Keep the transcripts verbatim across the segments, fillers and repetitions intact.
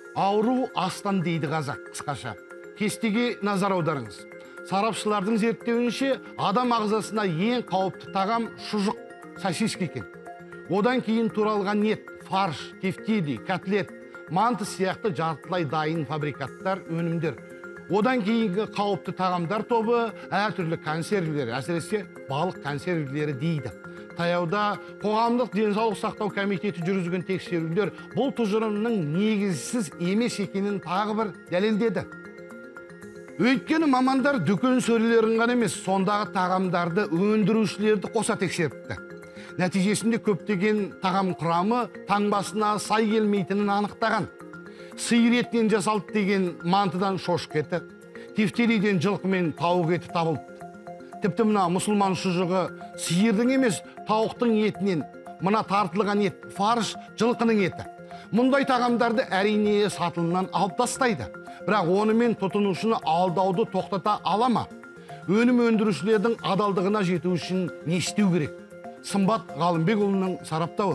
Ауру астан дейді қазақ қысқаша. Кестеге назар аударыңыз. Сарапшылардың зерттеуінше адам ағзасына ең қауіпті тағам шұжық, сосиски екен. Одан кейін туралған ет, фарш, тефтиди, котлет, манты сияқты жартылай дайын фабрикаттар, өнімдер. Одан кейінгі қауіпті тағамдар тобы әртүрлі консервілері, әсіресе балық консервілері дейді. Таяуда қоғамдық денсаулық сақтау комитеті жүргізген тексерулер бұл тұжырымның негізсіз емес екенін тағы бір дәлелдеді. Өйткені мамандар дүкен сөрелерін ғана емес, сондағы тағамдарды өндірушілерді қоса тексеріпті. Нәтижесінде көптеген тағам құрамы таңбасына сай келмейтінін анықтаған. Сиыр етінен жасалды деген мантыдан шошқа еті, тефтилиден жылқы мен тауық еті табылды. Тіпті мына мұсылман шұжығы сиырдың емес, тауықтың етінен, мына тартылған ет, фарш, жылқының еті. Мұндай тағамдарды әрине сатылымнан алып тастайды. Бірақ онымен тұтынушыны алдауды тоқтата ала ма? Өнім өндірушілердің адалдығына жету үшін не істеу керек? Сымбат Ғалымбекұлының сараптауы.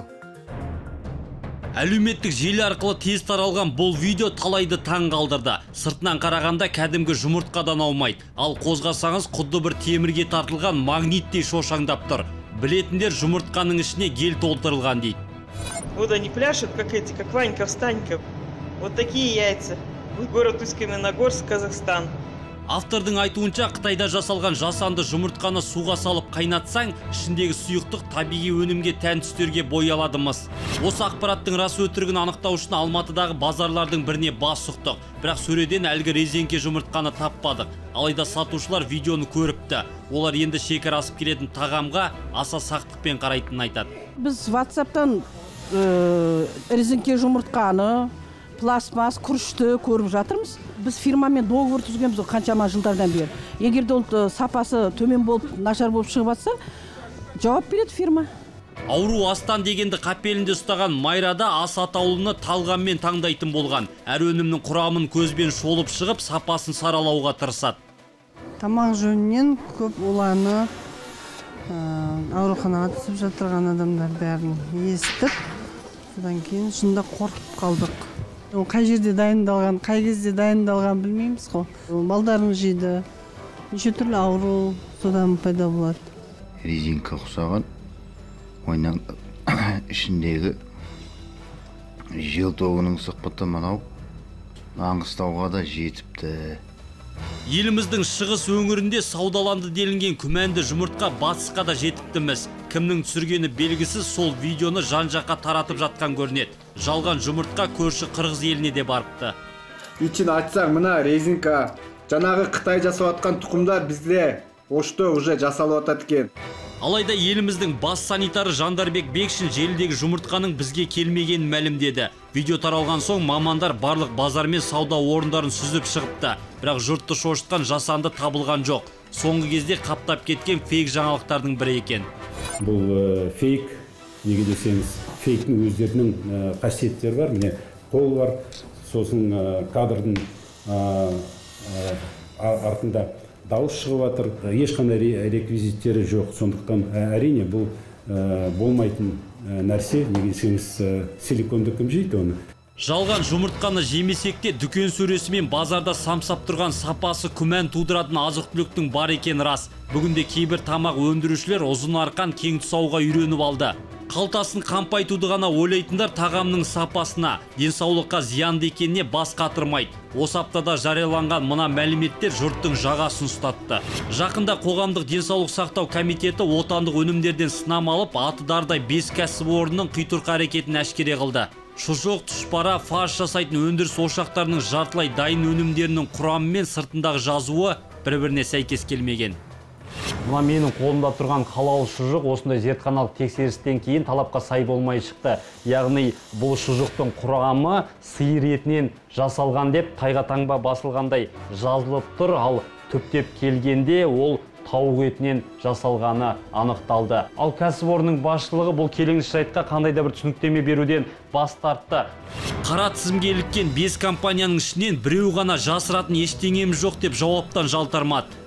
Әлеуметтік желі арқылы тез таралған бұл видео талайды таң қалдырды. Сыртынан қарағанда кәдімгі жұмыртқадан аумайды. Ал қозғасаңыз құдды бір темірге тартылған магниттей шошаңдап тұр. Білетіндер жұмыртқаның ішіне гель толтырылған дейді. Вот они пляшут, как эти, как Ванька, Встанька. Вот такие яйца. Город Усть-Каменогорск, Казахстан. Автордың айтуынша Қытайда жасалған жасанды жұмыртқаны суға салып қайнатсаң, ішіндегі сұйықтық табиғи өнімге тән түстерге боялады мыс. Осы ақпараттың рас өтірігін анықтау үшін Алматыдағы базарлардың біріне бас сұқтық. Бірақ сөреден әлгі резеңке жұмыртқаны таппадық. Алайда сатушылар видеоны көріпті. Олар енді шекара асып келетін тағамға аса сақтықпен қарайтынын айтады. Біз WhatsApp-тан резеңке жұмыртқаны, пластмас, күрішті көріп жатырмыз. Біз фирмамен договор түзгенбіз қаншама жылдардан бері. Егер де ол сапасы төмен болып, нашар болып шығып жатса, жауап береді фирма. Ауру астан дегенді қапелінде ұстаған Майрада ас атаулыны талғанмен таңдайтын болған. Әр өнімнің құрамын көзбен шолып шығып, сапасын саралауға тырысады. Тамақ жөнінен көп уланы ауруханаға түсіп жатырған адамдар бәрін естіп, содан кейін шында қорқып қалдық. Қай жерде дайындалған, қай кезде дайындалған білмейміз ғой. Балдарын жейді, неше түрлі ауру содан пайда болады. Резинка ұқсаған, ойнан ішіндегі жел тоғының сұқпыты мынау Маңғыстауға да жетіпті. Еліміздің шығыс өңірінде саудаланды делінген күмәнді жұмыртқа батысқа да жетіптіміз. Кімнің түсіргені белгісіз сол видеоны жан-жаққа таратып жатқан көрінеді. Жалған жұмыртқа көрші Қырғыз еліне де барыпты. Ичин айтсаң, мына резинка, жаңағы Қытай жасап атқан тұқымдар бізде ошто уже жасалып атат екен. Алайда еліміздің бас санитары Жандарбек Бекшин желідегі жұмыртқаның бізге келмегенін мәлімдеді. Видео таралған соң мамандар барлық базар мен сауда орындарын сүзіп шығыпты. Бірақ жұртты шошытқан жасанды табылған жоқ. Соңғы кезде қаптап кеткен фейк жаңалықтардың бірі екен. Бұл фейк, неге десеңіз, фейктің өздерінің қасиеттері бар. Міне қол бар, сосын кадрдың артында дауыс шығып жатыр, ешқандай реквизиттері жоқ. Сондықтан әрине бұл болмайтын нәрсе, неге десеңіз, силиконды кім жейді оны. Жалған жұмыртқаны жемесек те дүкен сөресі мен базарда самсап тұрған сапасы күмән тудыратын азық-түліктің бар екен рас. Бүгінде кейбір тамақ өндірушілер ұзын арқан кең тұсауға үйреніп алды. Қалтасын қампайтуды ғана ойлайтындар тағамның сапасына, денсаулыққа зиянды екеніне бас қатырмайды. Осы аптада жарияланған мына мәліметтер жұрттың жағасын ұстатты. Жақында қоғамдық денсаулық сақтау комитеті отандық өнімдерден сынама алып, аты дардай бес кәсіпорынның қитұрқы әрекетін әшкере қылды. Шұжық, тұшпара, фарш жасайтын өндіріс ошақтарының жартылай дайын өнімдерінің құрамы мен сыртындағы жазуы бір-біріне сәйкес келмеген. Мына менің қолымда тұрған халал шұжық осындай зертханалық тексерістен кейін талапқа сай болмай шықты. Яғни бұл шұжықтың құрамы сиыр етінен жасалған деп тайға таңба басылғандай жазылып тұр, ал түптеп келгенде ол тауық етінен жасалғаны анықталды. Ал кәсіпорынның басшылығы бұл келеңсіз жайтқа қандай да бір түсініктеме беруден бас тартты. Қара тізімге іліккен бес компанияның ішінен біреу ғана жасыратын ештеңеміз жоқ деп жауаптан жалтармады.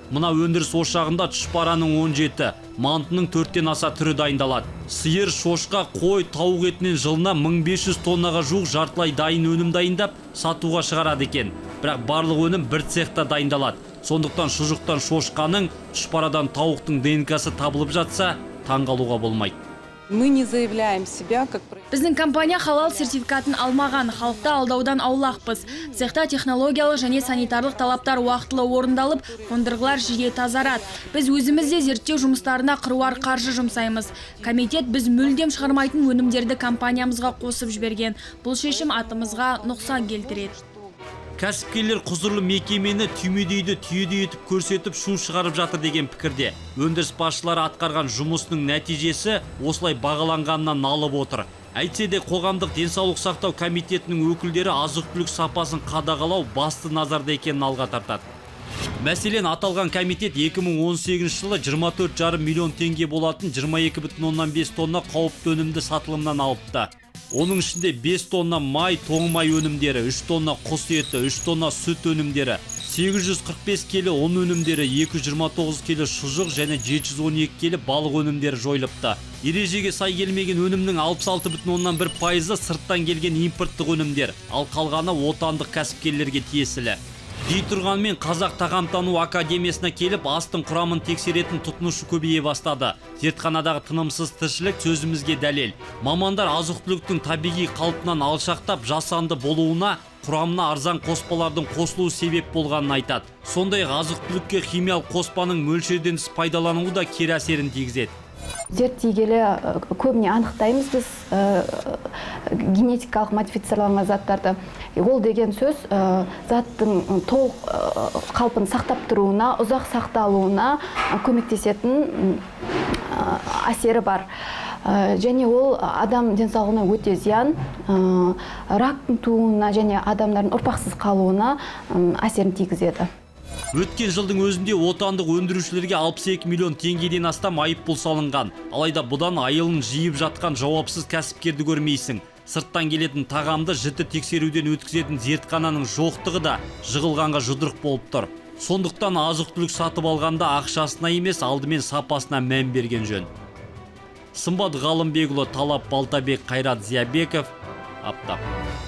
Мына өндіріс ошағында тұшпараның он жеті, мантының төрттен аса түрі дайындалады. Сиыр, шошқа, қой, тауық етінен жылына мың бес жүз тоннаға жуық жартылай дайын өнім дайындап, сатуға шығарады екен. Бірақ барлық өнім бір цехта дайындалады. Сондықтан шұжықтан шошқаның, тұшпарадан тауықтың ДНК-сы табылып жатса, таңғалуға болмайды. Мы не заявляем себя как... Біздің компания халал сертификатын алмаған, халықты алдаудан аулақпыз. Цехта технологиялық және санитарлық талаптар уақытылы орындалып, қондырғылар жиі тазарады. Біз өзімізде зерттеу жұмыстарына қыруар қаржы жұмсаймыз. Комитет біз мүлдем шығармайтын өнімдерді компаниямызға қосып жіберген. Бұл шешім атымызға нұқсан келтіреді. Кәсіпкерлер құзырлы мекемені түймедейді түйедей етіп көрсетіп шу шығарып жатыр деген пікірде. Өндіріс басшылары атқарған жұмысының нәтижесі осылай бағаланғанынан налып отыр. Әйтсе де қоғамдық денсаулық сақтау комитетінің өкілдері азық-түлік сапасын қадағалау басты назарда екенін алға тартады. Мәселен, аталған комитет екі мың он сегізінші жылы жиырма төрт жарым миллион теңге болатын жиырма екі бүтін оннан бес тонна қауіпті өнімді сатылымнан алыпты. Оның ішінде бес тонна май, тоң май өнімдері, үш тонна құс еті, үш тонна сүт өнімдері, сегіз жүз қырық бес келі ұн өнімдері, екі жүз жиырма тоғыз келі шұжық және жеті жүз он екі келі балық өнімдері жойылыпты. Ережеге сай келмеген өнімнің алпыс алты бүтін оннан бір пайызы сырттан келген импорттық өнімдер, ал қалғаны отандық кәсіпкерлерге тиесілі. Дей тұрғанмен Қазақ тағамтану академиясына келіп, астың құрамын тексеретін тұтынушы көбейе бастады. Зертханадағы тынымсыз тіршілік сөзімізге дәлел. Мамандар азық-түліктің табиғи қалпынан алшақтап, жасанды болуына, құрамына арзан қоспалардың қосылуы себеп болғанын айтады. Сондай-ақ азық-түлікке химиялық қоспаның мөлшерден тыс пайдалануы да кері әсерін тигізеді. Зерттей келе көбіне анықтаймыз біз генетикалық модифицирован заттарды. Ол деген сөз заттың толық қалпын сақтап тұруына, ұзақ сақталуына көмектесетін әсері бар. Және ол адам денсаулығына өте зиян, рактың тууына және адамдардың ұрпақсыз қалуына әсерін тигізеді. Өткен жылдың өзінде отандық өндірушілерге алпыс екі миллион теңгеден астам айыппұл салынған. Алайда бұдан айылын жиып жатқан жауапсыз кәсіпкерді көрмейсің. Сырттан келетін тағамды жіті тексеруден өткізетін зертхананың жоқтығы да жығылғанға жұдырық болып тұр. Сондықтан азық-түлік сатып алғанда ақшасына емес, алдымен сапасына мән берген жөн. Сымбат Ғалымбекұлы, Талап Балтабек, Қайрат Зиябеков, Аптап.